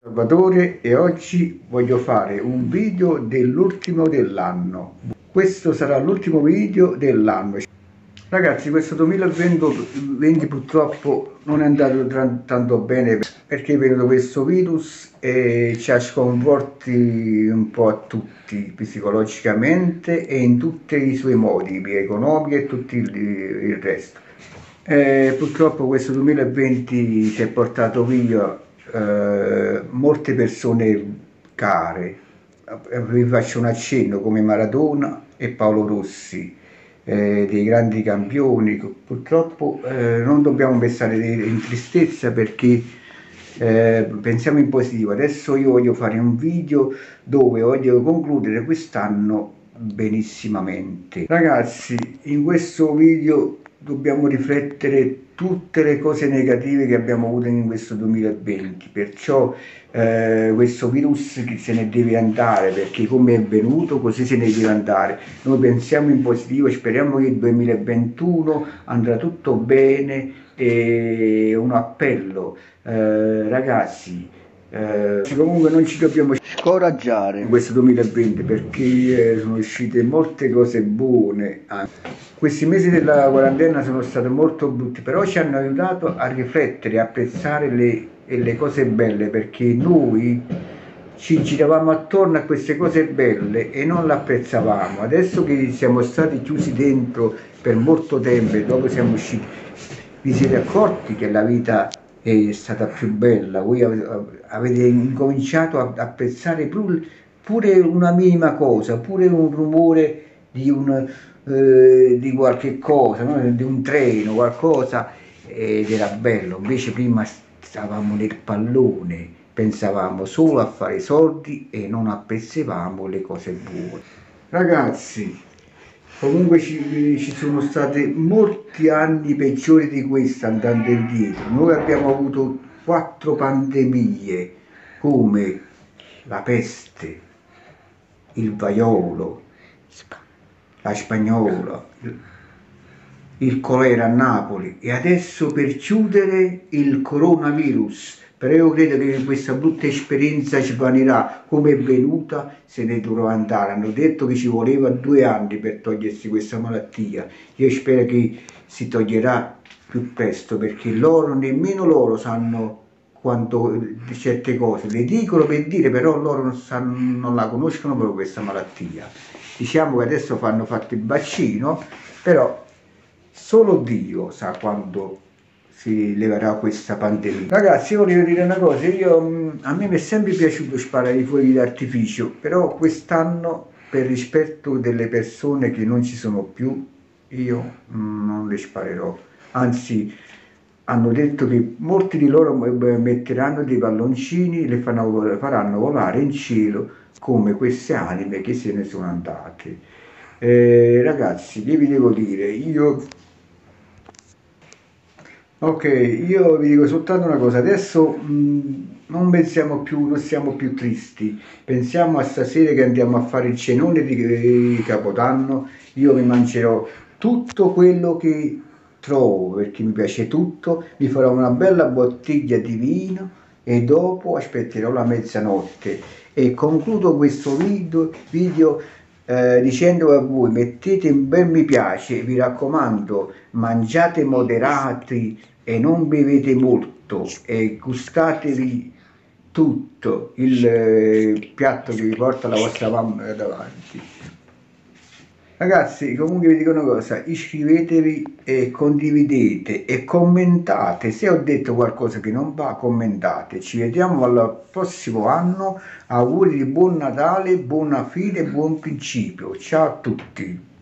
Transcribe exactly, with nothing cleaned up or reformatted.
Salvatore e oggi voglio fare un video dell'ultimo dell'anno. Questo sarà l'ultimo video dell'anno. Ragazzi, questo duemilaventi purtroppo non è andato tanto bene perché è venuto questo virus e ci ha sconvolti un po' a tutti psicologicamente e in tutti i suoi modi, economici e tutto il, il resto. Eh, purtroppo questo duemilaventi si è portato via eh, molte persone care. Vi faccio un accenno come Maradona e Paolo Rossi, eh, dei grandi campioni. Purtroppo eh, non dobbiamo pensare in tristezza perché eh, pensiamo in positivo. Adesso io voglio fare un video dove voglio concludere quest'anno benissimamente. Ragazzi, in questo video dobbiamo riflettere tutte le cose negative che abbiamo avuto in questo duemilaventi, perciò eh, questo virus se ne deve andare, perché come è venuto così se ne deve andare. Noi pensiamo in positivo e speriamo che il duemilaventuno andrà tutto bene. E un appello, eh, ragazzi, eh, comunque non ci dobbiamo scoraggiare in questo duemilaventi perché eh, sono uscite molte cose buone. Questi mesi della quarantena sono stati molto brutti, però ci hanno aiutato a riflettere, a apprezzare le, le cose belle, perché noi ci giravamo attorno a queste cose belle e non le apprezzavamo. Adesso che siamo stati chiusi dentro per molto tempo e dopo siamo usciti, vi siete accorti che la vita è stata più bella, voi avete incominciato ad apprezzare pure una minima cosa, pure un rumore di, un, eh, di qualche cosa, no? Di un treno, qualcosa, ed era bello. Invece prima stavamo nel pallone, pensavamo solo a fare soldi e non apprezzavamo le cose buone. Ragazzi, comunque ci, ci sono stati molti anni peggiori di questo andando indietro. Noi abbiamo avuto quattro pandemie come la peste, il vaiolo, la spagnola, il colera a Napoli e adesso per chiudere il coronavirus. Però io credo che questa brutta esperienza ci vanirà, come è venuta se ne dovrà andare. Hanno detto che ci voleva due anni per togliersi questa malattia. Io spero che si toglierà più presto, perché loro, nemmeno loro sanno quanto certe cose. Le dicono per dire, però loro non, sanno, non la conoscono proprio questa malattia. Diciamo che adesso fanno fatto il vaccino, però solo Dio sa quando si leverà questa pandemia. Ragazzi, io voglio dire una cosa, io, a me mi è sempre piaciuto sparare i fuochi d'artificio, però quest'anno, per rispetto delle persone che non ci sono più, io non le sparerò. Anzi, hanno detto che molti di loro metteranno dei palloncini, le faranno, faranno volare in cielo come queste anime che se ne sono andate. Eh, ragazzi, che vi devo dire, io... Ok, io vi dico soltanto una cosa, adesso mh, non pensiamo più, non siamo più tristi, pensiamo a stasera che andiamo a fare il cenone di, di Capodanno. Io mi mangerò tutto quello che trovo, perché mi piace tutto, mi farò una bella bottiglia di vino e dopo aspetterò la mezzanotte e concludo questo video, video Eh, dicendo a voi mettete un bel mi piace, vi raccomando, mangiate moderati e non bevete molto e gustatevi tutto il eh, piatto che vi porta la vostra mamma davanti. Ragazzi, comunque vi dico una cosa, iscrivetevi e condividete e commentate. Se ho detto qualcosa che non va, commentate. Ci vediamo al prossimo anno. Auguri di buon Natale, buona fine e buon principio. Ciao a tutti.